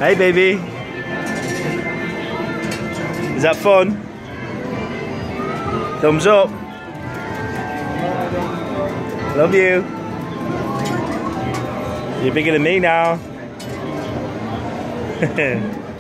Hey, baby. Is that fun? Thumbs up. Love you. You're bigger than me now.